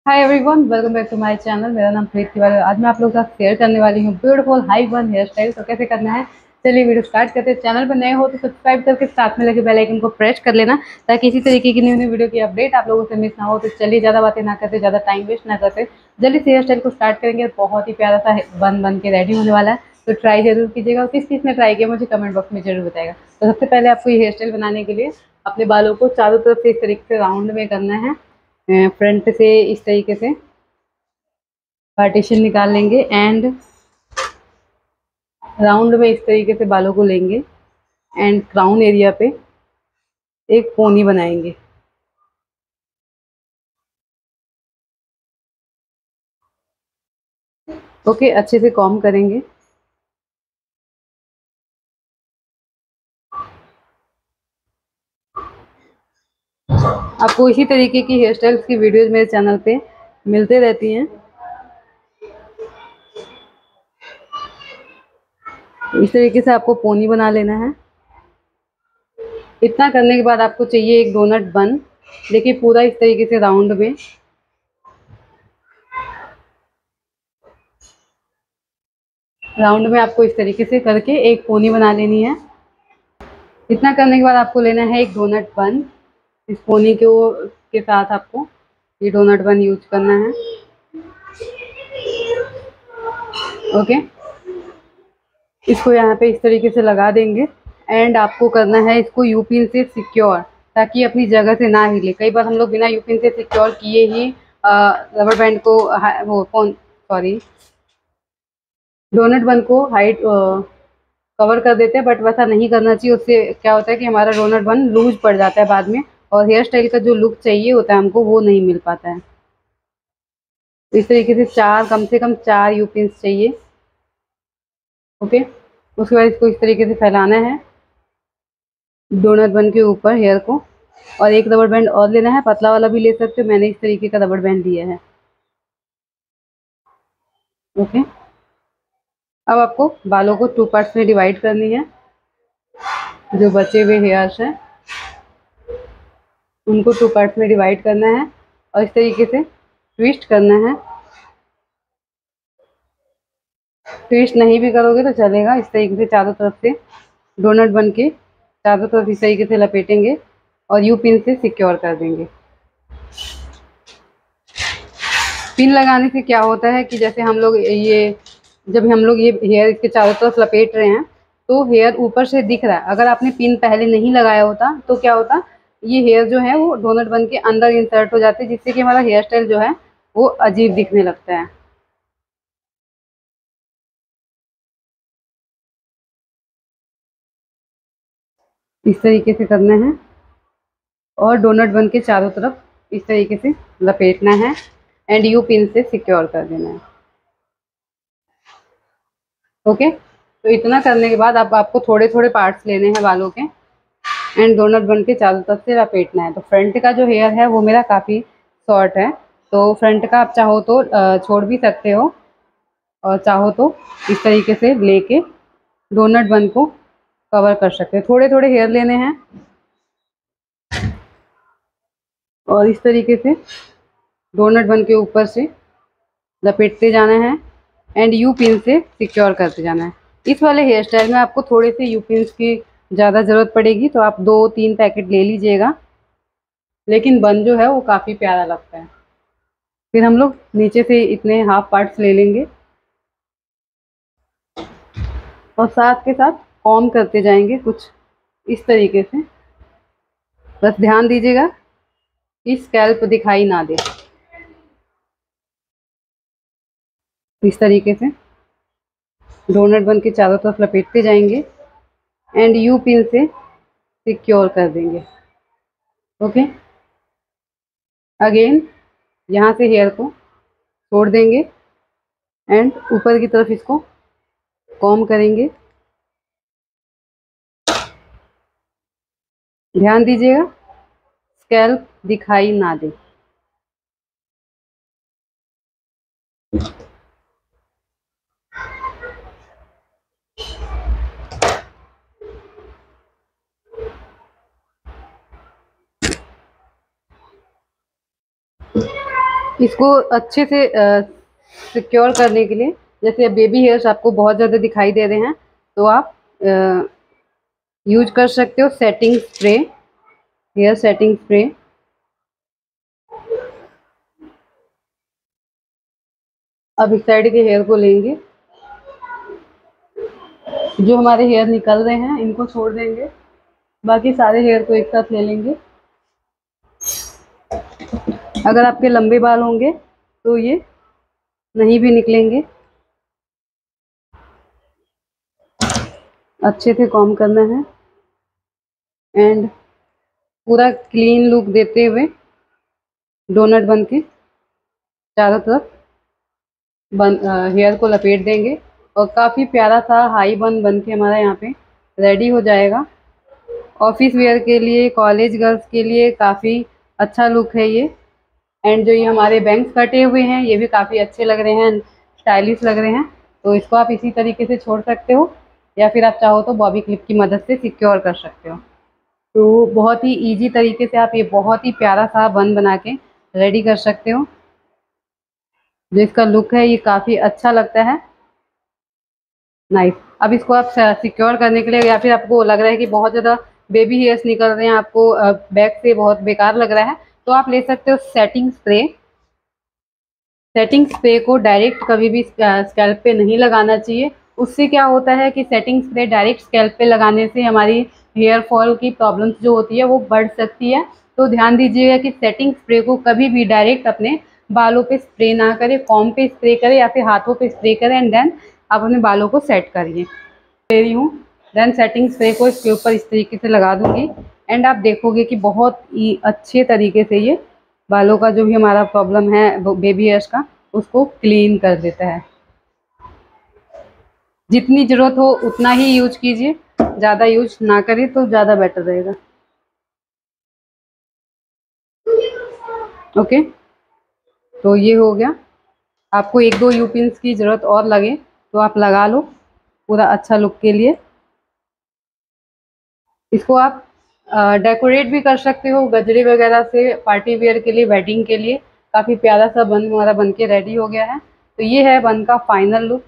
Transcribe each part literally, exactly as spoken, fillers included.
Hi everyone, welcome back to my channel. मेरा नाम प्रीत तिवारी। आज मैं आप लोगों के साथ शेयर करने वाली हूँ beautiful high bun hair style. तो कैसे करना है, चलिए वीडियो स्टार्ट करते हैं। चैनल पर नए हो तो सब्सक्राइब करके साथ में लगे बेल आइकन को प्रेस कर लेना, ताकि इसी तरीके की न्यू न्यू वीडियो की अपडेट आप लोगों से मिस ना हो। तो चलिए ज़्यादा बातें ना करते, ज़्यादा टाइम वेस्ट ना करते, जल्दी से हेयर स्टाइल को स्टार्ट करेंगे। बहुत ही प्यारा सा बन बन के रेडी होने वाला है, तो ट्राई जरूर कीजिएगा। और किस चीज़ में ट्राई किया मुझे कमेंट बॉक्स में जरूर बताएगा। तो सबसे पहले आपको ये हेयर स्टाइल बनाने के लिए अपने बालों को चारों तरफ से इस तरीके से राउंड में करना है। फ्रंट से इस तरीके से पार्टीशन निकाल लेंगे एंड राउंड में इस तरीके से बालों को लेंगे एंड क्राउन एरिया पे एक पोनी बनाएंगे। ओके, अच्छे से कॉम्ब करेंगे। आपको इसी तरीके की हेयर स्टाइल्स की वीडियोज मेरे चैनल पे मिलते रहती हैं। इस तरीके से आपको पोनी बना लेना है। इतना करने के बाद आपको चाहिए एक डोनट बन। देखिए, पूरा इस तरीके से राउंड में राउंड में आपको इस तरीके से करके एक पोनी बना लेनी है। इतना करने के बाद आपको लेना है एक डोनट बन। इस पोनी के वो के साथ आपको ये डोनट बन यूज करना है। ओके, इसको यहाँ पे इस तरीके से लगा देंगे एंड आपको करना है इसको यूपिन से सिक्योर, ताकि अपनी जगह से ना हिले। कई बार हम लोग बिना यूपिन से सिक्योर किए ही रबर बैंड को वो कौन सॉरी डोनट बन को हाइट कवर कर देते हैं, बट वैसा नहीं करना चाहिए। उससे क्या होता है कि हमारा डोनट बन लूज पड़ जाता है बाद में, और हेयर स्टाइल का जो लुक चाहिए होता है हमको, वो नहीं मिल पाता है। तो इस तरीके से चार कम से कम चार यूपिन्स चाहिए। ओके, उसके बाद इसको इस तरीके से फैलाना है डोनट बन के ऊपर हेयर को। और एक रबर बैंड और लेना है, पतला वाला भी ले सकते हो, मैंने इस तरीके का रबर बैंड लिया है। ओके, अब आपको बालों को टू पार्ट्स में डिवाइड करनी है। जो बचे हुए हेयर्स हैं उनको टू पार्ट्स में डिवाइड करना है और इस तरीके से ट्विस्ट करना है। ट्विस्ट नहीं भी करोगे तो चलेगा। इस तरीके से चारों तरफ से डोनट बन के चारों तरफ इस तरीके से लपेटेंगे और यू पिन से सिक्योर कर देंगे। पिन लगाने से क्या होता है कि जैसे हम लोग ये जब हम लोग ये हेयर इसके चारों तरफ लपेट रहे हैं तो हेयर ऊपर से दिख रहा है। अगर आपने पिन पहले नहीं लगाया होता तो क्या होता, ये हेयर जो है वो डोनट बन के अंदर इंसर्ट हो जाते, जिससे कि हमारा हेयर स्टाइल जो है वो अजीब दिखने लगता है। इस तरीके से करना है और डोनट बन के चारों तरफ इस तरीके से लपेटना है एंड यू पिन से सिक्योर कर देना है। ओके, तो इतना करने के बाद अब आपको थोड़े थोड़े पार्ट्स लेने हैं बालों के एंड डोनट बन के चारों तरफ से लपेटना है। तो फ्रंट का जो हेयर है वो मेरा काफ़ी शॉर्ट है, तो फ्रंट का आप चाहो तो छोड़ भी सकते हो, और चाहो तो इस तरीके से लेके डोनट बन को कवर कर सकते हैं। थोड़े थोड़े हेयर लेने हैं और इस तरीके से डोनट बन के ऊपर से लपेटते जाना है एंड यू पिन से सिक्योर करते जाना है। इस वाले हेयर स्टाइल में आपको थोड़े से यू पिन्स की ज़्यादा ज़रूरत पड़ेगी, तो आप दो तीन पैकेट ले लीजिएगा, लेकिन बन जो है वो काफ़ी प्यारा लगता है। फिर हम लोग नीचे से इतने हाफ पार्ट्स ले लेंगे और साथ के साथ कॉम करते जाएंगे कुछ इस तरीके से। बस ध्यान दीजिएगा कि स्कैल्प दिखाई ना दे। इस तरीके से डोनट बन के चारों तरफ लपेटते जाएंगे एंड यू पिन से सिक्योर कर देंगे। ओके, अगेन यहाँ से हेयर को छोड़ देंगे एंड ऊपर की तरफ इसको कॉम करेंगे। ध्यान दीजिएगा स्कैल्प दिखाई ना दे। इसको अच्छे से सिक्योर करने के लिए, जैसे बेबी हेयर्स आपको बहुत ज़्यादा दिखाई दे रहे हैं, तो आप यूज कर सकते हो setting spray, hair setting spray. अब इस साइड के हेयर को लेंगे, जो हमारे हेयर निकल रहे हैं इनको छोड़ देंगे, बाकी सारे हेयर को एक साथ ले लेंगे। अगर आपके लंबे बाल होंगे तो ये नहीं भी निकलेंगे। अच्छे से कॉम्ब करना है एंड पूरा क्लीन लुक देते हुए डोनट बन के चारों तरफ बन हेयर को लपेट देंगे और काफ़ी प्यारा सा हाई बन बन के हमारा यहाँ पे रेडी हो जाएगा। ऑफिस वेयर के लिए, कॉलेज गर्ल्स के लिए काफ़ी अच्छा लुक है ये। एंड जो ये हमारे बैंग्स कटे हुए हैं ये भी काफ़ी अच्छे लग रहे हैं, स्टाइलिश लग रहे हैं। तो इसको आप इसी तरीके से छोड़ सकते हो या फिर आप चाहो तो बॉबी क्लिप की मदद से सिक्योर कर सकते हो। तो बहुत ही इजी तरीके से आप ये बहुत ही प्यारा सा बन बना के रेडी कर सकते हो। जो इसका लुक है ये काफ़ी अच्छा लगता है, नाइस। अब इसको आप सिक्योर करने के लिए, या फिर आपको लग रहा है कि बहुत ज़्यादा बेबी हेयर्स निकल रहे हैं, आपको बैक से बहुत बेकार लग रहा है, तो आप ले सकते हो सेटिंग स्प्रे। सेटिंग स्प्रे को डायरेक्ट कभी भी स्कैल्प पे नहीं लगाना चाहिए। उससे क्या होता है कि सेटिंग स्प्रे डायरेक्ट स्कैल्प पे लगाने से हमारी हेयर फॉल की प्रॉब्लम्स जो होती है वो बढ़ सकती है। तो ध्यान दीजिएगा कि सेटिंग स्प्रे को कभी भी डायरेक्ट अपने बालों पे स्प्रे ना करें, कॉम्ब पे स्प्रे करें या फिर हाथों पे स्प्रे करें एंड देन आप अपने बालों को सेट करिए। ले रही हूँ, देन सेटिंग स्प्रे को इसके ऊपर इस तरीके से लगा दूँगी एंड आप देखोगे कि बहुत ही अच्छे तरीके से ये बालों का जो भी हमारा प्रॉब्लम है बेबी हेयर्स का उसको क्लीन कर देता है। जितनी ज़रूरत हो उतना ही यूज कीजिए, ज़्यादा यूज ना करें तो ज़्यादा बेटर रहेगा। ओके, तो ये हो गया। आपको एक दो यू पिन्स की ज़रूरत और लगे तो आप लगा लो पूरा अच्छा लुक के लिए। इसको आप डेकोरेट भी कर सकते हो गजरे वगैरह से, पार्टी वेयर के लिए, वेडिंग के लिए। काफ़ी प्यारा सा बन हमारा बन के रेडी हो गया है। तो ये है बन का फाइनल लुक।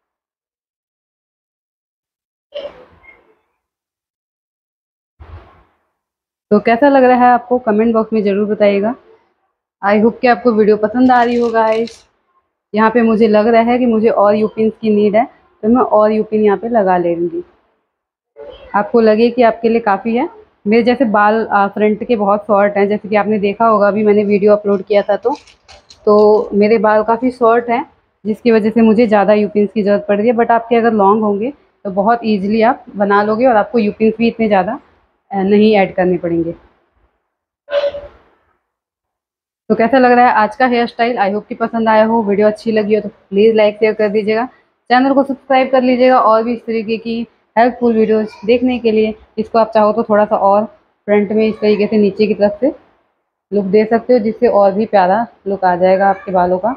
तो कैसा लग रहा है आपको, कमेंट बॉक्स में ज़रूर बताइएगा। आई होप कि आपको वीडियो पसंद आ रही होगा। यहाँ पे मुझे लग रहा है कि मुझे और यू पिन्स की नीड है, तो मैं और यू पिन यहाँ पे लगा ले लूँगी। आपको लगे कि आपके लिए काफ़ी है। मेरे जैसे बाल फ्रंट के बहुत शॉर्ट हैं, जैसे कि आपने देखा होगा, अभी मैंने वीडियो अपलोड किया था तो तो मेरे बाल काफ़ी शॉर्ट हैं, जिसकी वजह से मुझे ज़्यादा यू पिन्स की ज़रूरत पड़ रही है। बट आपके अगर लॉन्ग होंगे तो बहुत ईजिली आप बना लोगे और आपको यू पिन्स भी इतने ज़्यादा नहीं ऐड करने पड़ेंगे। तो कैसा लग रहा है आज का हेयर स्टाइल? आई होप कि पसंद आया हो। वीडियो अच्छी लगी हो तो प्लीज़ लाइक शेयर कर दीजिएगा, चैनल को सब्सक्राइब कर लीजिएगा और भी इस तरीके की हेल्पफुल वीडियोस देखने के लिए। इसको आप चाहो तो थोड़ा सा और फ्रंट में इस तरीके से नीचे की तरफ से लुक दे सकते हो, जिससे और भी प्यारा लुक आ जाएगा आपके बालों का।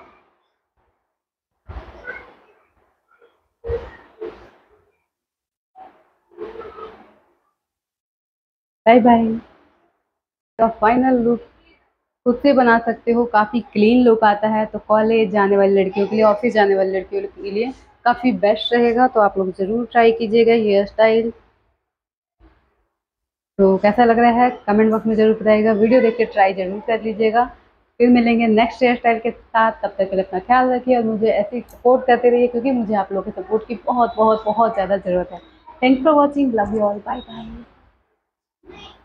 Bye bye. का फाइनल लुक खुद से बना सकते हो, काफ़ी क्लीन लुक आता है। तो कॉलेज जाने वाली लड़कियों के लिए, ऑफिस जाने वाली लड़कियों के लिए काफ़ी बेस्ट रहेगा। तो आप लोग ज़रूर ट्राई कीजिएगा हेयर स्टाइल। तो कैसा लग रहा है कमेंट बॉक्स में ज़रूर बताइएगा। वीडियो देख के ट्राई ज़रूर कर लीजिएगा। फिर मिलेंगे नेक्स्ट हेयर स्टाइल के साथ। तब तक के लिए अपना ख्याल रखिए और मुझे ऐसे ही सपोर्ट करते रहिए, क्योंकि मुझे आप लोगों के सपोर्ट की बहुत बहुत बहुत ज़्यादा ज़रूरत है। Thanks for watching, love you all, bye bye.